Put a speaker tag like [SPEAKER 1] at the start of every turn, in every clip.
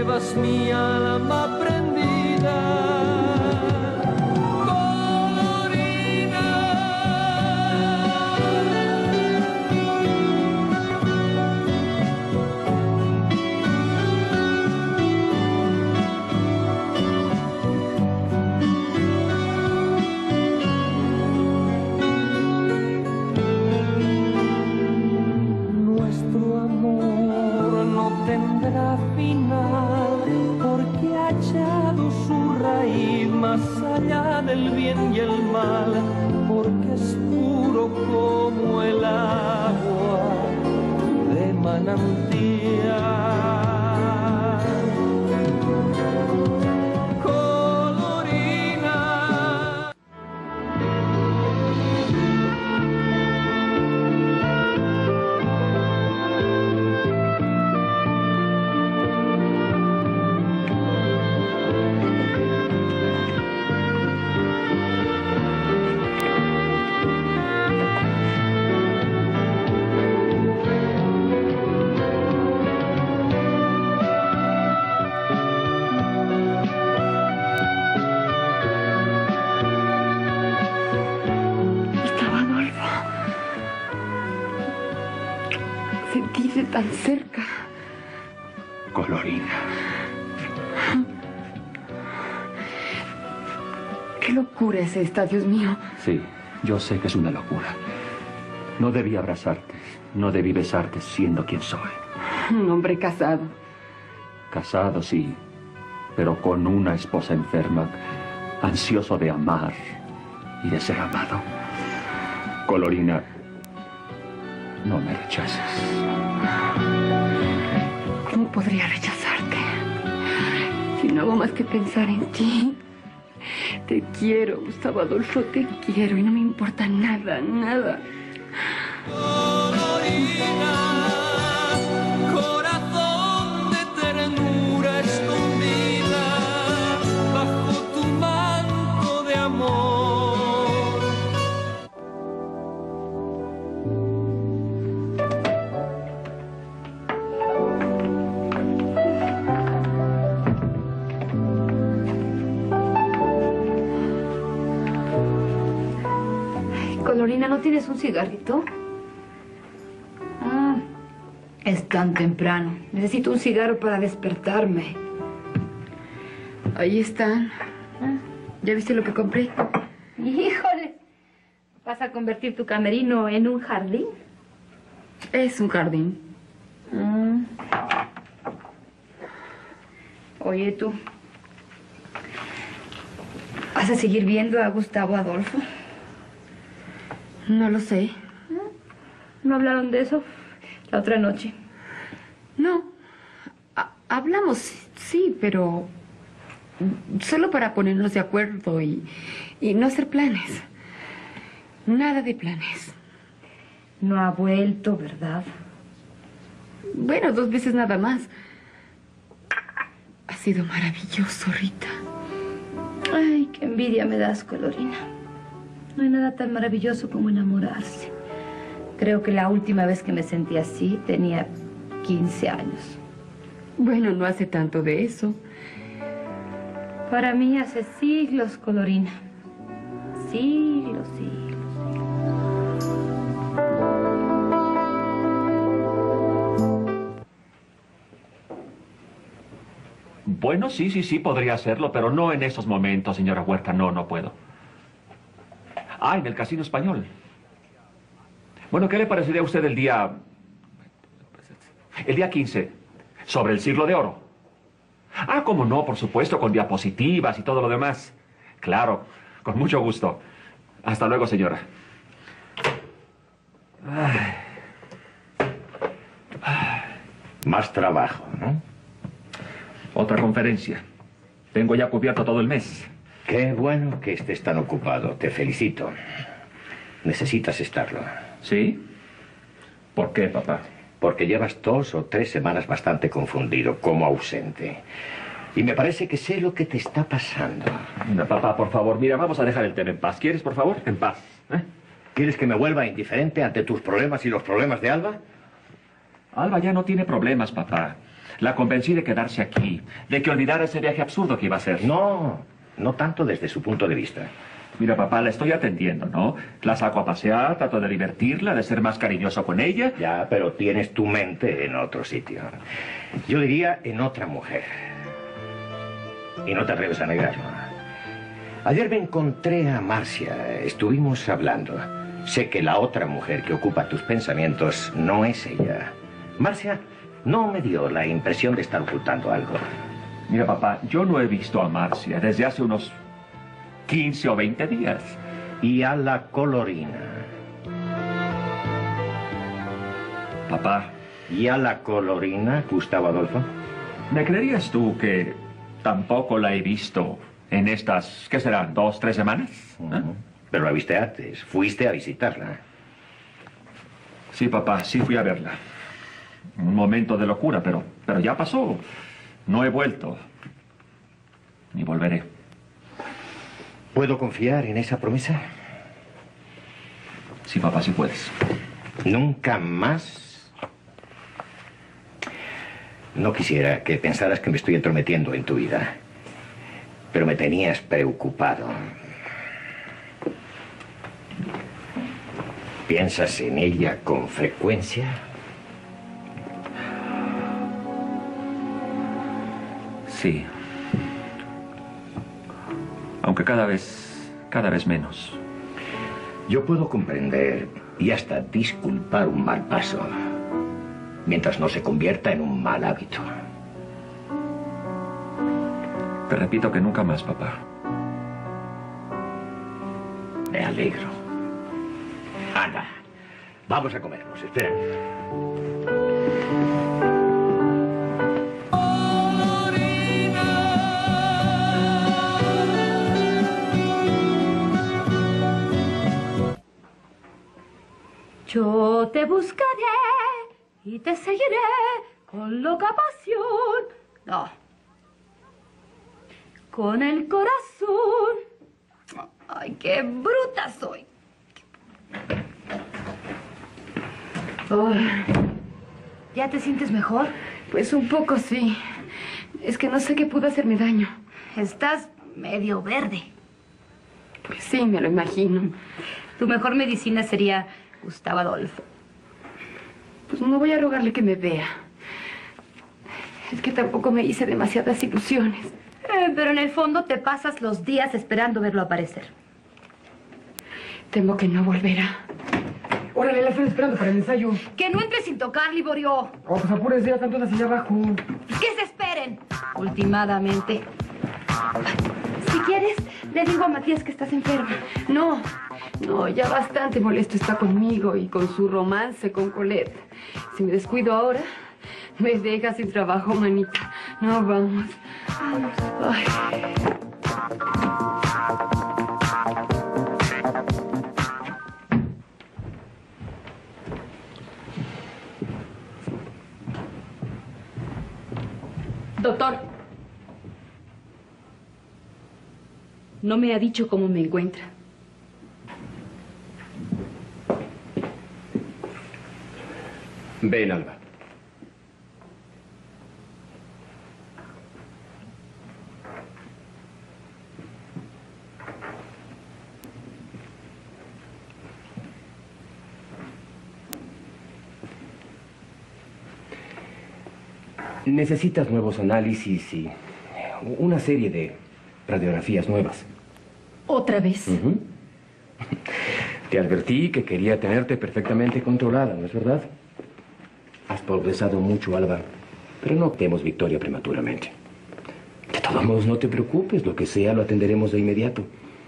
[SPEAKER 1] llevas mi alma prendida. Más allá del bien y el mal, porque es puro como el agua de manantial. Colorina.
[SPEAKER 2] Sentirse tan cerca.
[SPEAKER 3] Colorina.
[SPEAKER 2] Qué locura es esta, Dios mío.
[SPEAKER 3] Sí, yo sé que es una locura. No debí abrazarte, no debí besarte siendo quien soy.
[SPEAKER 2] Un hombre casado.
[SPEAKER 3] Casado, sí, pero con una esposa enferma, ansioso de amar y de ser amado. Colorina, no me rechaces.
[SPEAKER 2] ¿Cómo podría rechazarte? Si no hago más que pensar en ti. Te quiero, Gustavo Adolfo, te quiero y no me importa nada, nada.
[SPEAKER 1] Colorina, corazón de ternura escondida bajo tu manto de amor.
[SPEAKER 2] Colorina, ¿no tienes un cigarrito? Es tan temprano. Necesito un cigarro para despertarme. Ahí están. ¿Ya viste lo que compré?
[SPEAKER 4] Híjole, ¿vas a convertir tu camerino en un jardín?
[SPEAKER 2] Es un jardín. Oye, tú. ¿Vas a seguir viendo a Gustavo Adolfo? No lo sé.
[SPEAKER 4] ¿No hablaron de eso la otra noche?
[SPEAKER 2] No. Hablamos, sí, pero solo para ponernos de acuerdo y no hacer planes. Nada de planes.
[SPEAKER 4] No ha vuelto, ¿verdad?
[SPEAKER 2] Bueno, 2 veces nada más. Ha sido maravilloso, Rita.
[SPEAKER 4] Ay, qué envidia me das, Colorina. No hay nada tan maravilloso como enamorarse. Creo que la última vez que me sentí así tenía 15 años.
[SPEAKER 2] Bueno, no hace tanto de eso.
[SPEAKER 4] Para mí hace siglos, Colorina. Siglos, siglos.
[SPEAKER 3] Bueno, sí, podría hacerlo, pero no en esos momentos, señora Huerta. No puedo. En el Casino Español. Bueno, ¿qué le parecería a usted el día 15, sobre el siglo de oro? Cómo no, por supuesto, con diapositivas y todo lo demás. Claro, con mucho gusto. Hasta luego, señora.
[SPEAKER 5] Más trabajo, ¿no?
[SPEAKER 3] Otra conferencia. Tengo ya cubierto todo el mes.
[SPEAKER 5] Qué bueno que estés tan ocupado. Te felicito. Necesitas estarlo.
[SPEAKER 3] ¿Sí? ¿Por qué, papá?
[SPEAKER 5] Porque llevas 2 o 3 semanas bastante confundido, como ausente. Y me parece que sé lo que te está pasando.
[SPEAKER 3] Mira, papá, por favor, mira, vamos a dejar el tema en paz. ¿Quieres, por favor? En paz.
[SPEAKER 5] ¿Quieres que me vuelva indiferente ante tus problemas y los problemas de Alba?
[SPEAKER 3] Alba ya no tiene problemas, papá. La convencí de quedarse aquí, de que olvidara ese viaje absurdo que iba a hacer.
[SPEAKER 5] No, no tanto desde su punto de vista.
[SPEAKER 3] Mira, papá, la estoy atendiendo, ¿no? La saco a pasear, trato de divertirla, de ser más cariñoso con ella.
[SPEAKER 5] Ya, pero tienes tu mente en otro sitio. Yo diría en otra mujer. Y no te atreves a negarlo. Ayer me encontré a Marcia. Estuvimos hablando. Sé que la otra mujer que ocupa tus pensamientos no es ella. Marcia no me dio la impresión de estar ocultando algo.
[SPEAKER 3] Mira, papá, yo no he visto a Marcia desde hace unos 15 o 20 días.
[SPEAKER 5] Y a la colorina.
[SPEAKER 3] Papá.
[SPEAKER 5] ¿Y a la colorina, Gustavo Adolfo?
[SPEAKER 3] ¿Me creerías tú que tampoco la he visto en estas, qué serán, 2, 3 semanas? ¿Eh?
[SPEAKER 5] Pero la viste antes. Fuiste a visitarla.
[SPEAKER 3] Sí, papá, sí fui a verla. Un momento de locura, pero ya pasó. No he vuelto. Ni volveré.
[SPEAKER 5] ¿Puedo confiar en esa promesa?
[SPEAKER 3] Sí, papá, sí puedes.
[SPEAKER 5] ¿Nunca más? No quisiera que pensaras que me estoy entrometiendo en tu vida. Pero me tenías preocupado. ¿Piensas en ella con frecuencia?
[SPEAKER 3] Sí. Aunque cada vez menos.
[SPEAKER 5] Yo puedo comprender y hasta disculpar un mal paso, mientras no se convierta en un mal hábito.
[SPEAKER 3] Te repito que nunca más, papá.
[SPEAKER 5] Me alegro. Anda, vamos a comernos, espera.
[SPEAKER 4] Yo te buscaré y te seguiré con loca pasión. No. Con el corazón. Ay, qué bruta soy. ¿Ya te sientes mejor?
[SPEAKER 2] Pues un poco sí. Es que no sé qué pudo hacerme daño.
[SPEAKER 4] Estás medio verde.
[SPEAKER 2] Pues sí, me lo imagino.
[SPEAKER 4] Tu mejor medicina sería Gustavo Adolfo.
[SPEAKER 2] Pues no voy a rogarle que me vea. Es que tampoco me hice demasiadas ilusiones.
[SPEAKER 4] Pero en el fondo te pasas los días esperando verlo aparecer.
[SPEAKER 2] Temo que no volverá.
[SPEAKER 6] Órale, la estoy esperando para el ensayo.
[SPEAKER 4] Que no entres sin tocar, Liborio.
[SPEAKER 6] Oh, pues apúrese, ya están todas allá abajo.
[SPEAKER 4] Que se esperen. Ultimadamente. Si quieres, le digo a Matías que estás enferma.
[SPEAKER 2] No, ya bastante molesto está conmigo y con su romance con Colette. Si me descuido ahora, me deja sin trabajo, manita. No, vamos. Ay.
[SPEAKER 7] Doctor, no me ha dicho cómo me encuentra.
[SPEAKER 5] Ven, Alba.
[SPEAKER 6] Necesitas nuevos análisis y una serie de radiografías nuevas.
[SPEAKER 7] ¿Otra vez?
[SPEAKER 6] Te advertí que quería tenerte perfectamente controlada, ¿no es verdad? Has progresado mucho, Alba, pero no obtenemos victoria prematuramente. De todos modos, no te preocupes, lo que sea lo atenderemos de inmediato.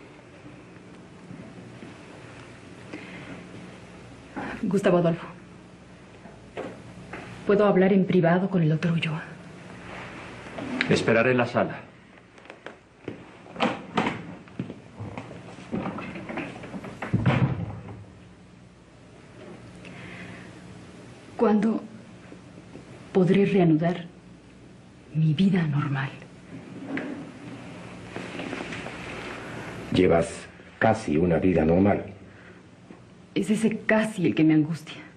[SPEAKER 7] Gustavo Adolfo, ¿puedo hablar en privado con el doctor Ulloa?
[SPEAKER 3] Esperaré en la sala.
[SPEAKER 7] ¿Cuándo podré reanudar mi vida normal?
[SPEAKER 6] Llevas casi una vida normal.
[SPEAKER 7] Es ese casi el que me angustia.